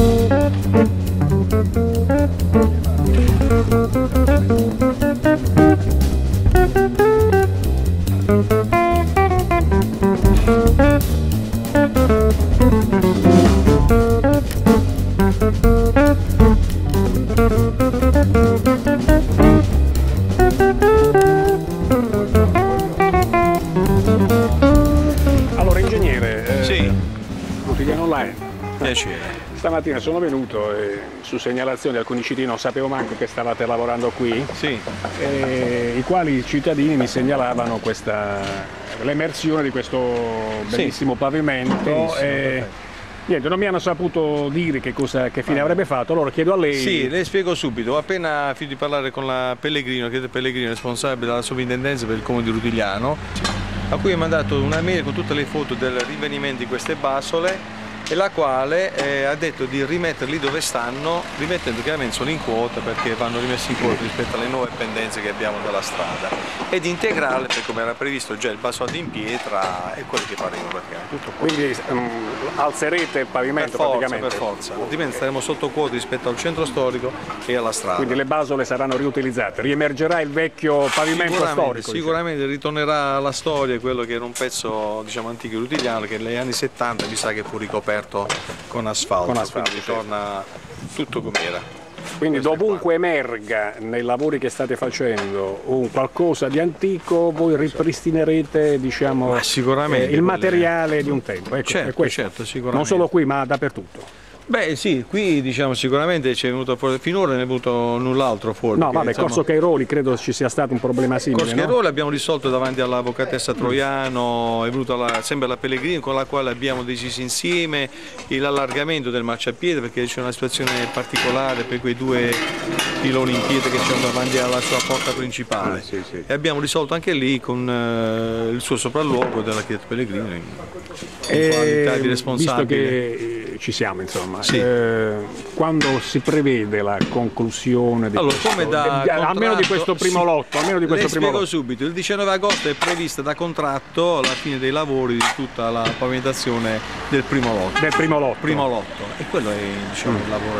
Allora, ingegnere, Sì. quotidiano online. Piacere. Stamattina sono venuto su segnalazione di alcuni cittadini, non sapevo manco che stavate lavorando qui, Sì. i quali cittadini mi segnalavano l'emersione di questo bellissimo pavimento. Benissimo, Niente, non mi hanno saputo dire che fine avrebbe fatto, allora chiedo a lei. Sì, le spiego subito. Ho appena finito di parlare con la Pellegrino, che è Pellegrino, responsabile della sovrintendenza per il comune di Rutigliano, a cui ho mandato una mail con tutte le foto del rinvenimento di queste basole, e la quale ha detto di rimetterli dove stanno, rimettendo chiaramente sono in quota perché vanno rimessi in quota rispetto alle nuove pendenze che abbiamo dalla strada, ed integrale per come era previsto già il basato in pietra, e quello che faremo praticamente. Tutto qua. Quindi alzerete il pavimento praticamente? Per forza, altrimenti staremo sotto quota rispetto al centro storico e alla strada. Quindi le basole saranno riutilizzate, riemergerà il vecchio pavimento storico? Sicuramente ritornerà alla storia quello che era un pezzo, diciamo, antico rutigliano, che negli anni 70 mi sa che fu ricoperto con asfalto, quindi ritorna tutto com'era. Quindi dovunque emerga nei lavori che state facendo un qualcosa di antico, voi ripristinerete, diciamo, il materiale di un tempo. Ecco, certo, sicuramente. Non solo qui, ma dappertutto. Beh sì, qui diciamo sicuramente c'è venuto fuori, finora ne è venuto null'altro fuori. No, vabbè, insomma, Corso Cairoli credo ci sia stato un problema simile. Corso Cairoli abbiamo risolto davanti all'avvocatessa Troiano, è venuta sempre la Pellegrino, con la quale abbiamo deciso insieme l'allargamento del marciapiede, perché c'è una situazione particolare per quei due piloni in pietra che c'è davanti alla sua porta principale. E abbiamo risolto anche lì con il suo sopralluogo dell'architetto Pellegrino in qualità di responsabile. Visto che ci siamo, insomma, sì. Quando si prevede la conclusione di almeno di questo primo lotto? Spiego subito, il 19 agosto è prevista da contratto la fine dei lavori di tutta la pavimentazione del primo lotto. E quello è, diciamo,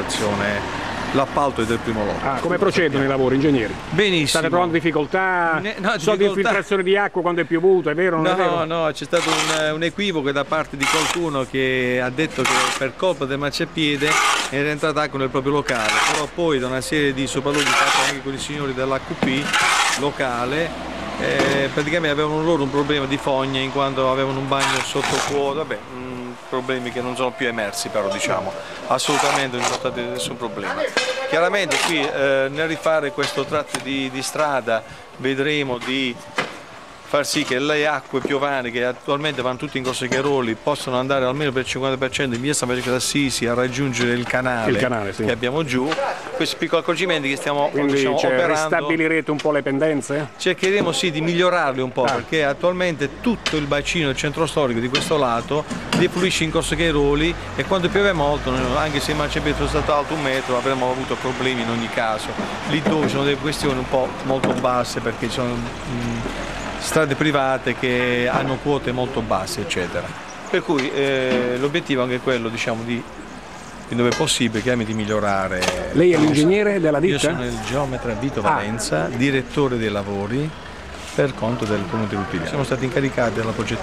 l'appalto è del primo lotto. Come procedono i lavori, ingegneri? Benissimo. State trovando difficoltà? So di infiltrazione di acqua quando è piovuto, è vero? No, c'è stato un equivoco da parte di qualcuno che ha detto che per colpa del marciapiede era entrata acqua nel proprio locale, però poi da una serie di sopralluoghi fatti anche con i signori dell'AQP locale, praticamente avevano loro un problema di fogna in quanto avevano un bagno sotto quota, problemi che non sono più emersi, però diciamo assolutamente non c'è stato nessun problema. Chiaramente qui nel rifare questo tratto di strada vedremo di far sì che le acque piovane che attualmente vanno tutte in Corso Cairoli possano andare almeno per il 50% in via San Federico d'Assisi a raggiungere il canale sì, che abbiamo giù. Questi piccoli accorgimenti che stiamo operando. Ristabilirete un po' le pendenze? Cercheremo sì di migliorarli un po', perché attualmente tutto il bacino del centro storico di questo lato defluisce in Corso Cairoli, e quando piove molto, anche se il marciapiede è stato alto 1 metro, avremmo avuto problemi in ogni caso. Lì dove ci sono delle questioni un po' molto basse, perché ci sono strade private che hanno quote molto basse, eccetera. Per cui l'obiettivo è anche quello, diciamo, di dove è possibile, chiaramente di migliorare. Lei è l'ingegnere della ditta? Io sono il geometra Vito Valenza, direttore dei lavori per conto del Comune di Rutigliano. Siamo stati incaricati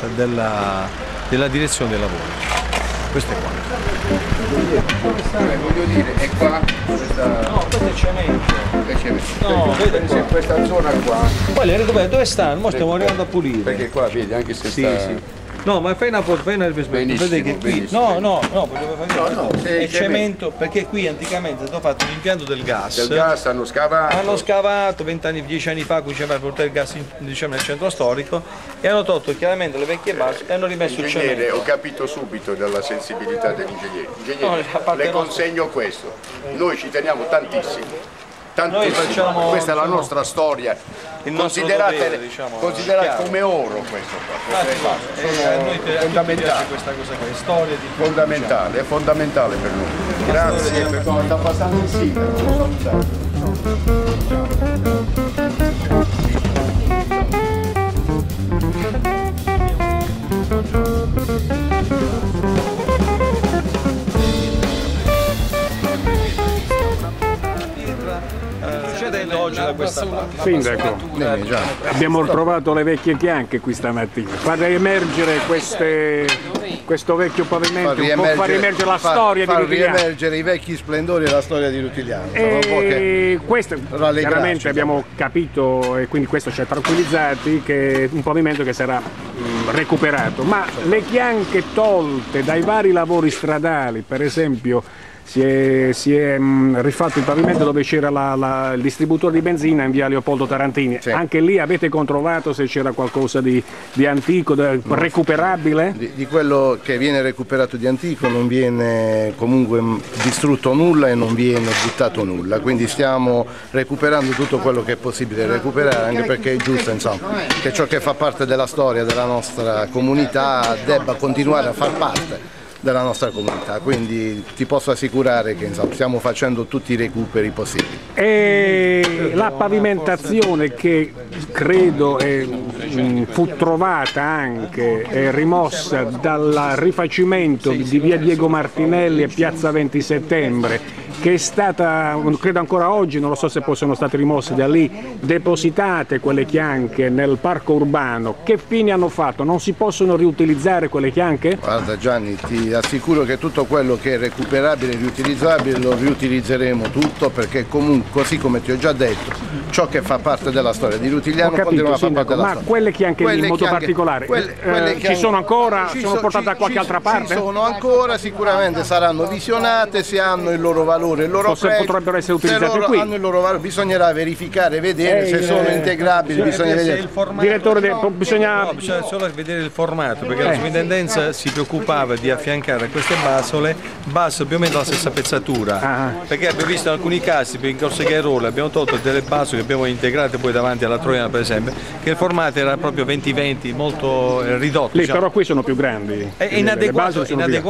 della direzione dei lavori. Questo è quanto. Voglio dire, è qua? No, questo è cemento. No, vedi questa zona qua. Poi dove stanno? Mo stiamo arrivando a pulire. Perché qua vedi anche se sì. No, ma fai una benissimo, vedi che qui benissimo. no, è cemento, perché qui anticamente è stato fatto un impianto del gas. Del gas hanno scavato 10 anni fa, qui c'era per portare il gas diciamo, nel centro storico, e hanno tolto chiaramente le vecchie basi e hanno rimesso il cemento. Ho capito subito della sensibilità dell'ingegnere. Ingegnere, le consegno questo. Noi ci teniamo tantissimo. Questa è la nostra storia, considerate come oro questo qua. È fondamentale questa cosa qua, è storia di fondamentale, è fondamentale per noi. Grazie per come sta passando il sindaco. oggi da questa parte. Sindaco, abbiamo trovato le vecchie chianche qui stamattina. Far emergere questo vecchio pavimento, far riemergere la storia di Rutigliano. Far riemergere i vecchi splendori della storia di Rutigliano. E questo chiaramente abbiamo capito, e quindi questo ci ha tranquillizzati, che è un pavimento che sarà recuperato. Ma le chianche tolte dai vari lavori stradali, per esempio, si è rifatto il pavimento dove c'era il distributore di benzina in via Leopoldo Tarantini. Sì. Anche lì avete controllato se c'era qualcosa di antico, recuperabile? Di quello che viene recuperato di antico non viene comunque distrutto nulla e non viene buttato nulla, quindi stiamo recuperando tutto quello che è possibile recuperare, anche perché è giusto, insomma, che ciò che fa parte della storia della nostra comunità debba continuare a far parte della nostra comunità, quindi ti posso assicurare che, insomma, stiamo facendo tutti i recuperi possibili. E la pavimentazione che credo fu trovata anche rimossa dal rifacimento di via Diego Martinelli e piazza 20 settembre, che è stata, credo ancora oggi, non lo so se poi sono state rimosse da lì, depositate quelle chianche nel parco urbano. Che fine hanno fatto? Non si possono riutilizzare quelle chianche? Guarda Gianni, ti assicuro che tutto quello che è recuperabile e riutilizzabile lo riutilizzeremo tutto, perché comunque, così come ti ho già detto, ciò che fa parte della storia di Rutigliano continuerà a far parte della storia. Ma quelle chianche lì in modo particolare, ci sono ancora? Sono portate da qualche altra parte? Ci sono ancora, sicuramente saranno visionate, se hanno il loro valore, il loro prezzo, potrebbero essere utilizzate qui. Hanno il loro valore, bisognerà verificare, vedere se sono integrabili, bisogna vedere. Direttore, bisogna solo vedere il formato, perché la sovrintendenza si preoccupava di affiancare a queste basole più o meno la stessa pezzatura, perché abbiamo visto in alcuni casi, in Corso Gairole abbiamo tolto delle basole che abbiamo integrate poi davanti alla Troiana, per esempio, che il formato era proprio 20-20, molto ridotto. Lì, però qui sono più grandi. È inadeguato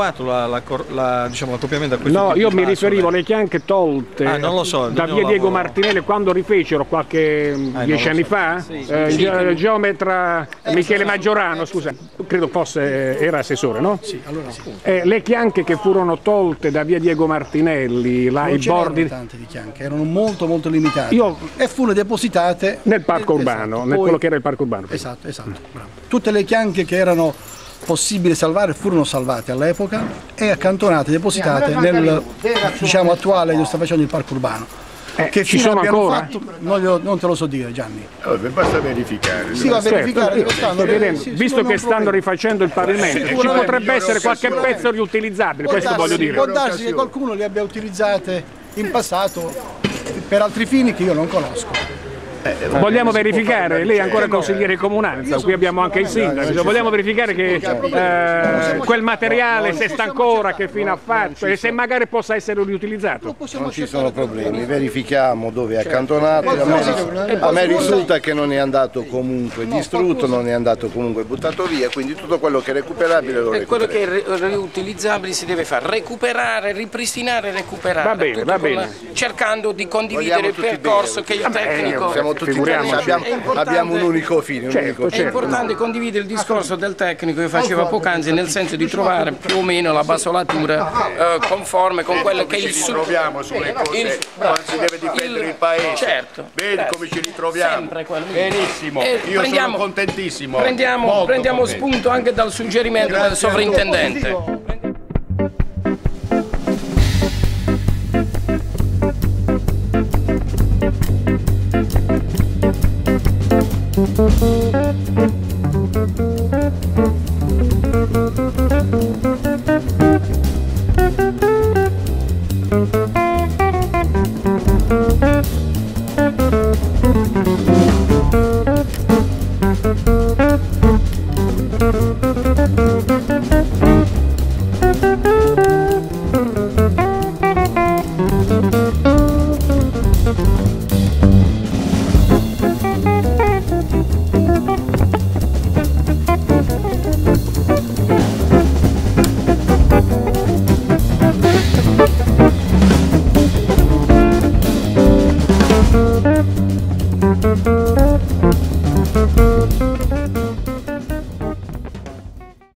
l'accoppiamento a questo. No, io mi riferivo alle chianche tolte da via Diego Martinelli quando rifecero qualche 10 anni fa, il geometra Michele Maggiorano, scusa, credo era assessore, no? Sì, allora sì. Le chianche che furono tolte da via Diego Martinelli, là, i bordi, tante di chianche, erano molto limitate e furono depositate nel parco urbano, nel quello che era il parco urbano. Esatto, bravo. Tutte le chianche che erano possibili salvare furono salvate all'epoca e accantonate, depositate nel, diciamo, attuale dove sta facendo il parco urbano. Che ci sono ancora? Fatto, non te lo so dire, Gianni. Basta verificare. Sì, va a verificare. Visto che stanno rifacendo il pavimento, ci potrebbe essere qualche pezzo riutilizzabile, questo voglio dire. Può darsi che qualcuno le abbia utilizzate in passato per altri fini che io non conosco. Vogliamo verificare, lei è ancora consigliere comunale, qui abbiamo anche il sindaco, vogliamo verificare che quel materiale, se sta ancora, che fine ha fatto e se magari possa essere riutilizzato. Non ci sono problemi, verifichiamo dove è accantonato, a me risulta che non è andato comunque distrutto, non è andato comunque buttato via, quindi tutto quello che è recuperabile lo recuperiamo. E quello che è riutilizzabile si deve fare, recuperare, ripristinare, recuperare. Va bene, va bene. Cercando di condividere il percorso che il tecnico... Abbiamo un unico fine. È importante condividere il discorso del tecnico che faceva poc'anzi, nel senso di trovare più o meno la basolatura conforme con quello che ci ritroviamo sulle cose quando si deve difendere il paese. Certo. Vedi come ci ritroviamo. Benissimo. Io sono contentissimo. Prendiamo spunto anche dal suggerimento del sovrintendente.